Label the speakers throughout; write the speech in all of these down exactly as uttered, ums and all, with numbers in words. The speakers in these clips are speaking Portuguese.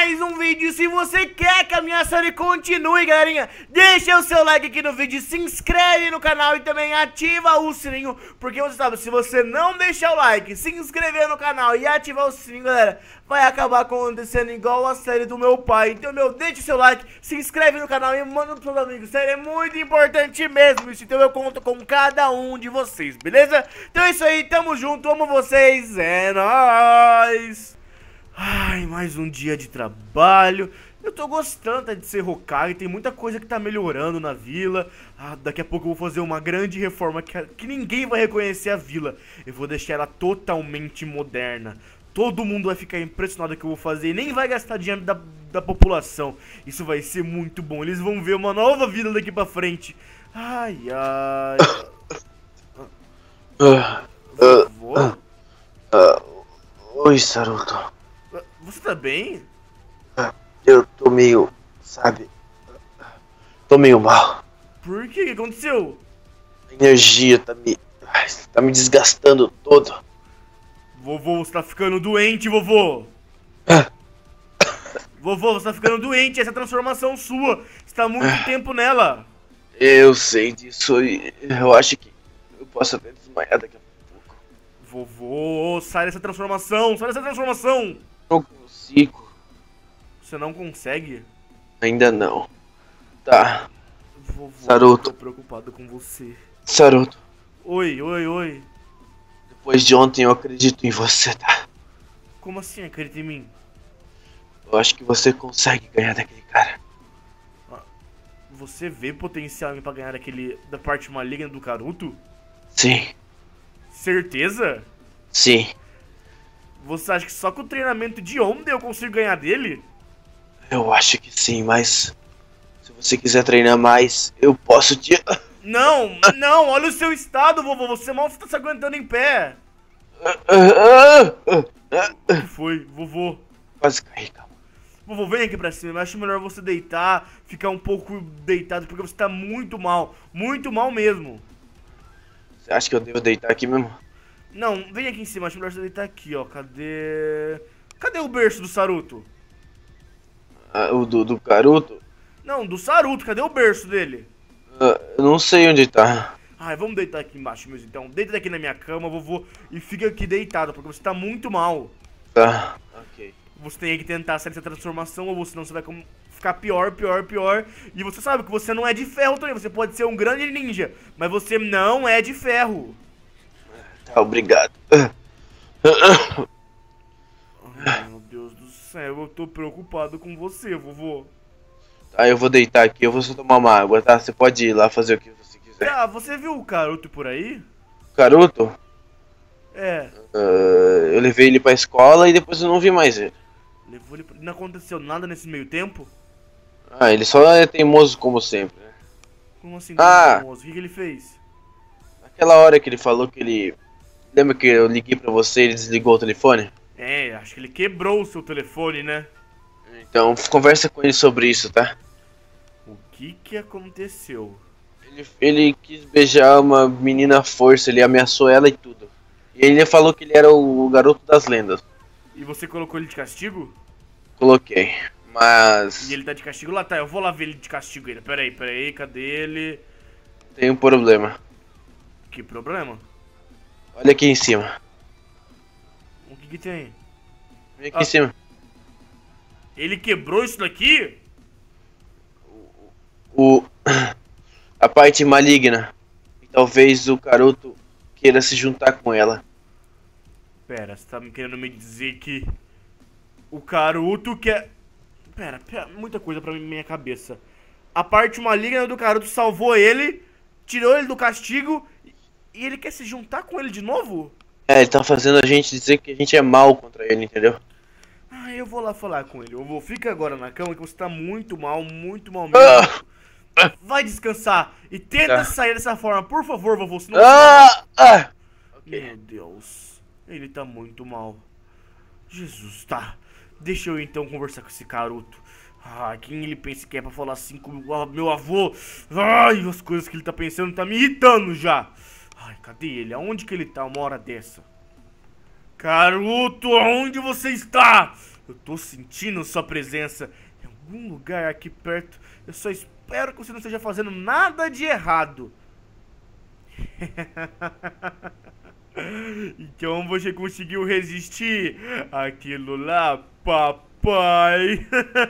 Speaker 1: mais um vídeo. Se você quer que a minha série continue, galerinha, deixa o seu like aqui no vídeo, se inscreve no canal e também ativa o sininho, porque você sabe, se você não deixar o like, se inscrever no canal e ativar o sininho, galera, vai acabar acontecendo igual a série do meu pai. Então, meu, deixa o seu like, se inscreve no canal e manda pros seus amigos. Sério, é muito importante mesmo isso. Então eu conto com cada um de vocês, beleza? Então é isso aí, tamo junto, amo vocês, é nóis! Ai, mais um dia de trabalho. Eu tô gostando de ser Hokage, tem muita coisa que tá melhorando na vila. Ah, daqui a pouco eu vou fazer uma grande reforma que, que ninguém vai reconhecer a vila. Eu vou deixar ela totalmente moderna. Todo mundo vai ficar impressionado que eu vou fazer e nem vai gastar dinheiro da, da população. Isso vai ser muito bom, eles vão ver uma nova vila daqui pra frente. Ai, ai... Vovô?
Speaker 2: Uh, uh, oi, Saruto.
Speaker 1: Você tá bem?
Speaker 2: Eu tô meio, sabe, tô meio mal.
Speaker 1: Por quê? O que aconteceu?
Speaker 2: A energia tá me, tá me desgastando todo.
Speaker 1: Vovô, você tá ficando doente, vovô. Vovô, você tá ficando doente, essa transformação sua. Você tá há muito tempo nela.
Speaker 2: Eu sei disso e eu acho que eu posso até desmaiar daqui a pouco.
Speaker 1: Vovô, sai dessa transformação, sai dessa transformação.
Speaker 2: Não consigo.
Speaker 1: Você não consegue?
Speaker 2: Ainda não. Tá.
Speaker 1: Vovô,
Speaker 2: Saruto.
Speaker 1: eu tô preocupado com você.
Speaker 2: Saruto.
Speaker 1: Oi, oi, oi.
Speaker 2: Depois de ontem eu acredito em você, tá?
Speaker 1: Como assim acredita em mim?
Speaker 2: Eu acho que você consegue ganhar daquele cara.
Speaker 1: Você vê potencial pra ganhar daquele, da parte maligna do Karuto?
Speaker 2: Sim.
Speaker 1: Certeza?
Speaker 2: Sim.
Speaker 1: Você acha que só com o treinamento de ontem eu consigo ganhar dele?
Speaker 2: Eu acho que sim, mas se você quiser treinar mais, eu posso te...
Speaker 1: Não, não, olha o seu estado, vovô, você mal está se aguentando em pé. O que foi, vovô?
Speaker 2: Quase caí, calma.
Speaker 1: Vovô, vem aqui pra cima, eu acho melhor você deitar, ficar um pouco deitado, porque você tá muito mal, muito mal mesmo.
Speaker 2: Você acha que eu devo deitar aqui mesmo?
Speaker 1: Não, vem aqui em cima, acho melhor você deitar aqui, ó, cadê... Cadê o berço do Saruto?
Speaker 2: Ah, o do, do Karuto?
Speaker 1: Não, do Saruto, cadê o berço dele?
Speaker 2: Ah, eu não sei onde tá.
Speaker 1: Ai, vamos deitar aqui embaixo mesmo, então. Deita aqui na minha cama, vovô, e fica aqui deitado, porque você tá muito mal.
Speaker 2: Tá, ok.
Speaker 1: Você tem que tentar sair dessa transformação, ou senão você vai ficar pior, pior, pior. E você sabe que você não é de ferro também, você pode ser um grande ninja, mas você não é de ferro.
Speaker 2: Tá, obrigado.
Speaker 1: Ai, meu Deus do céu, eu tô preocupado com você, vovô.
Speaker 2: Tá, eu vou deitar aqui, eu vou só tomar uma água, tá? Você pode ir lá fazer o que você quiser.
Speaker 1: Ah, você viu o Karuto por aí?
Speaker 2: Karuto?
Speaker 1: É.
Speaker 2: Uh, eu levei ele pra escola e depois eu não vi mais ele.
Speaker 1: Levou ele pra... Não aconteceu nada nesse meio tempo?
Speaker 2: Ah, ele só é teimoso como sempre, né?
Speaker 1: Como assim,
Speaker 2: Ah.
Speaker 1: famoso? O que, que ele fez?
Speaker 2: Aquela hora que ele falou que ele... Lembra que eu liguei pra você e ele desligou o telefone?
Speaker 1: É, acho que ele quebrou o seu telefone, né?
Speaker 2: Então, conversa com ele sobre isso, tá?
Speaker 1: O que que aconteceu?
Speaker 2: Ele, ele quis beijar uma menina à força, ele ameaçou ela e tudo. E ele falou que ele era o garoto das lendas.
Speaker 1: E você colocou ele de castigo?
Speaker 2: Coloquei, mas...
Speaker 1: E ele tá de castigo lá? Tá, eu vou lá ver ele de castigo ainda. Pera aí, pera aí, cadê ele?
Speaker 2: Tem um problema.
Speaker 1: Que problema?
Speaker 2: Olha aqui em cima.
Speaker 1: O que que tem?
Speaker 2: Vem aqui
Speaker 1: Ah.
Speaker 2: em cima.
Speaker 1: Ele quebrou isso daqui?
Speaker 2: O... A parte maligna. E talvez o Karuto queira se juntar com ela.
Speaker 1: Pera, você tá me querendo me dizer que... O Karuto quer... Pera, pera, muita coisa pra minha cabeça. A parte maligna do Karuto salvou ele, tirou ele do castigo, e ele quer se juntar com ele de novo?
Speaker 2: É, ele tá fazendo a gente dizer que a gente é mal contra ele, entendeu?
Speaker 1: Ah, eu vou lá falar com ele. Eu vou, fica agora na cama que você tá muito mal, muito mal mesmo.
Speaker 2: Ah!
Speaker 1: Vai descansar e tenta
Speaker 2: Tá.
Speaker 1: sair dessa forma, por favor, vovô, senão...
Speaker 2: Ah! Ah! Ok.
Speaker 1: Meu Deus, ele tá muito mal. Jesus, tá. Deixa eu então conversar com esse Karuto. Ah, quem ele pensa que é pra falar assim com o meu avô? Ai, as coisas que ele tá pensando tá me irritando já. Ai, cadê ele? Aonde que ele tá uma hora dessa? Karuto, aonde você está? Eu tô sentindo sua presença em algum lugar aqui perto. Eu só espero que você não esteja fazendo nada de errado. Então você conseguiu resistir àquilo lá, papai?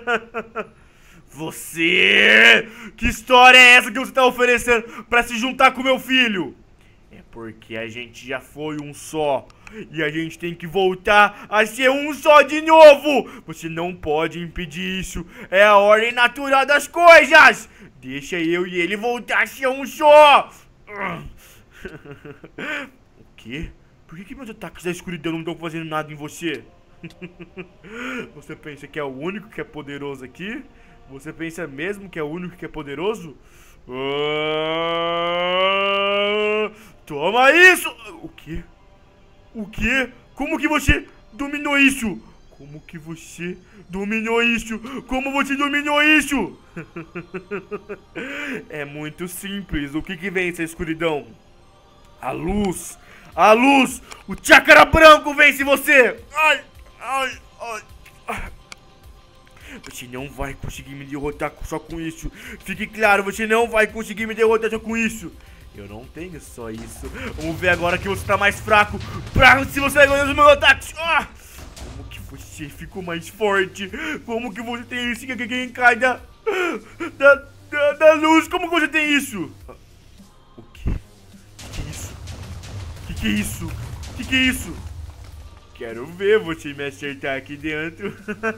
Speaker 1: Você? Que história é essa que você tá oferecendo pra se juntar com meu filho? É porque a gente já foi um só e a gente tem que voltar a ser um só de novo. Você não pode impedir isso. É a ordem natural das coisas. Deixa eu e ele voltar a ser um só. O quê? Por que, que meus ataques da escuridão não estão fazendo nada em você? Você pensa que é o único que é poderoso aqui? Você pensa mesmo que é o único que é poderoso? Ah, toma isso! O quê? O quê? Como que você dominou isso? Como que você dominou isso? Como você dominou isso? É muito simples. O que que vence a escuridão? A luz. A luz. O chakra branco vence você. Ai, ai, ai, ai. Você não vai conseguir me derrotar só com isso. Fique claro, você não vai conseguir me derrotar só com isso. Eu não tenho só isso. Vamos ver agora que você tá mais fraco. Pra se você vai ganhar os meus ataques. Ah! Como que você ficou mais forte? Como que você tem isso que quem cai da, da, da, da luz? Como que você tem isso? O quê? O que é isso? O que, que é isso? O que, que é isso? Quero ver você me acertar aqui dentro.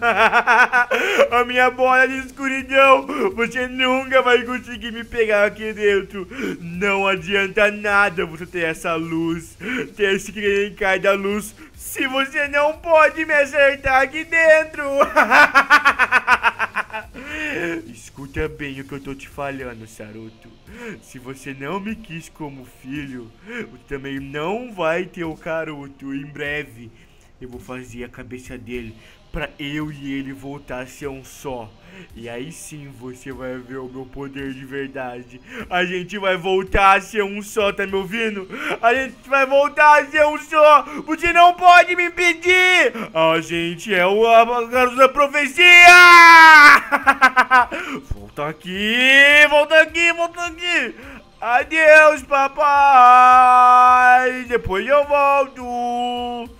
Speaker 1: A minha bola de escuridão. Você nunca vai conseguir me pegar aqui dentro. Não adianta nada você ter essa luz, ter esse que cai da luz, se você não pode me acertar aqui dentro. Escuta bem o que eu tô te falando, Saruto. Se você não me quis como filho, você também não vai ter o Karuto em breve. Eu vou fazer a cabeça dele pra eu e ele voltar a ser um só. E aí sim você vai ver o meu poder de verdade. A gente vai voltar a ser um só, tá me ouvindo? A gente vai voltar a ser um só. Você não pode me impedir. A gente é o garoto da profecia. Volta aqui, volta aqui, volta aqui. Adeus, papai. Depois eu volto.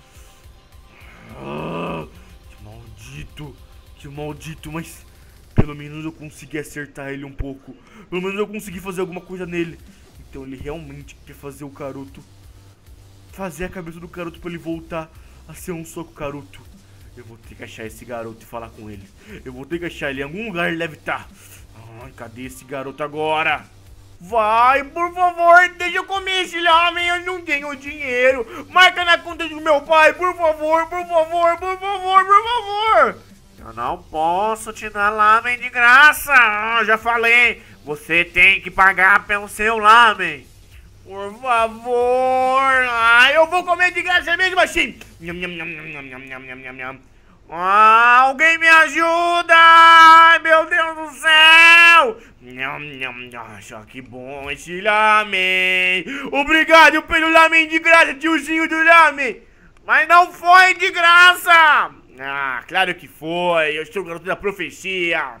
Speaker 1: Ah, que maldito, que maldito, mas pelo menos eu consegui acertar ele um pouco. Pelo menos eu consegui fazer alguma coisa nele. Então ele realmente quer fazer o Karuto, fazer a cabeça do Karuto pra ele voltar a ser um só com o Karuto. Eu vou ter que achar esse garoto e falar com ele. Eu vou ter que achar ele em algum lugar, ele deve estar. Ai, cadê esse garoto agora? Vai, por favor, deixa eu comer esse lamen, eu não tenho dinheiro. Marca na conta do meu pai, por favor, por favor, por favor, por favor. Eu não posso te dar lamen de graça, já falei. Você tem que pagar pelo seu lamen. Por favor. Ai, eu vou comer de graça mesmo assim. Nham, nham, nham, nham, nham, nham, nham, nham, nham. Ah, alguém me ajuda! Ai, meu Deus do céu! Nham, nham, nossa, que bom esse lamen! Obrigado pelo lamen de graça, tiozinho do lamen! Mas não foi de graça! Ah, claro que foi! Eu sou o garoto da profecia!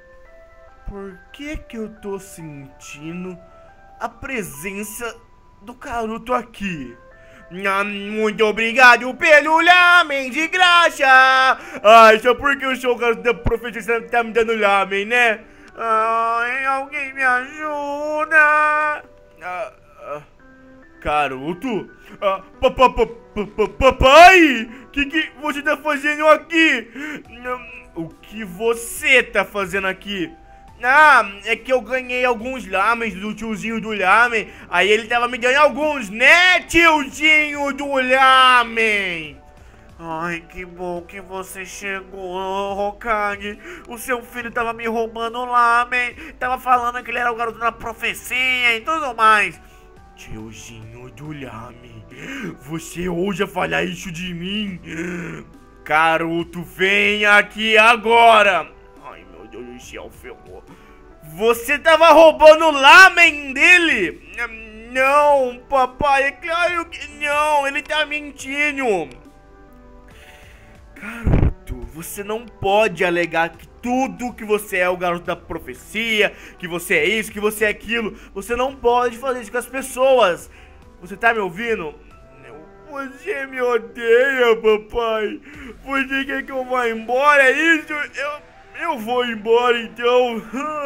Speaker 1: Por que que eu tô sentindo a presença do Karuto aqui? Muito obrigado pelo lamen de graça. Ai, só porque eu sou o garoto da profecia você tá me dando lamen, né? Ai, alguém me ajuda. Ah, ah, Karuto? Ah, pa, pa, pa, pa, pa, papai? O que, que você tá fazendo aqui? O que você tá fazendo aqui? Ah, é que eu ganhei alguns lamens do tiozinho do lamen. Aí ele tava me dando alguns, né, tiozinho do lamen? Ai, que bom que você chegou, Hokage. O seu filho tava me roubando o lamen. Tava falando que ele era o garoto da profecia e tudo mais. Tiozinho do lamen, você ousa falar isso de mim? Karuto, vem aqui agora. Meu Deus do céu, ferrou. Você tava roubando o lamen dele? Não, papai, é claro que não. Ele tá mentindo. Garoto, Você não pode alegar que tudo que você é o garoto da profecia, que você é isso, que você é aquilo. Você não pode fazer isso com as pessoas. Você tá me ouvindo? Você me odeia, papai. Você quer que eu vá embora, é isso? Eu... Eu vou embora então.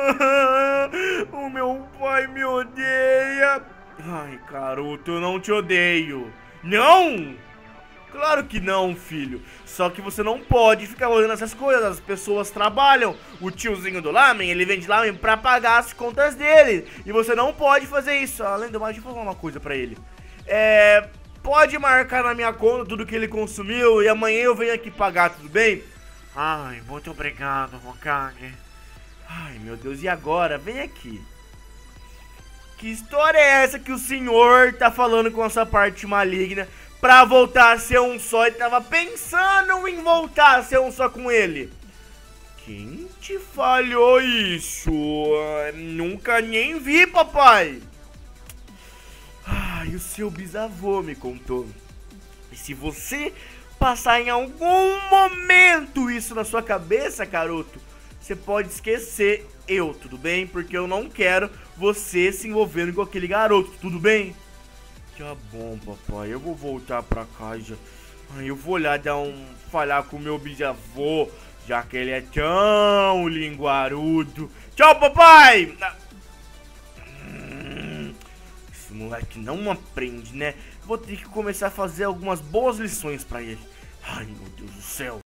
Speaker 1: O meu pai me odeia. Ai, garoto, eu não te odeio. Não? Claro que não, filho. Só que você não pode ficar olhando essas coisas. As pessoas trabalham. O tiozinho do lamen, ele vende lamen pra pagar as contas dele. E você não pode fazer isso. Além do mais, deixa eu falar uma coisa pra ele. É... Pode marcar na minha conta tudo que ele consumiu e amanhã eu venho aqui pagar, tudo bem? Ai, muito obrigado, Hokage. Ai, meu Deus, e agora? Vem aqui. Que história é essa que o senhor tá falando com essa parte maligna pra voltar a ser um só e tava pensando em voltar a ser um só com ele? Quem te falhou isso? Uh, nunca nem vi, papai. Ai, o seu bisavô me contou. E se você passar em algum momento isso na sua cabeça, garoto, você pode esquecer eu, tudo bem? Porque eu não quero você se envolvendo com aquele garoto, tudo bem? Tá bom, papai, eu vou voltar pra casa. Ai, eu vou lá dar um... falar com o meu bisavô, já que ele é tão linguarudo. Tchau, papai! Hum, esse moleque não aprende, né? Vou ter que começar a fazer algumas boas lições pra ele. Ai, meu Deus do céu.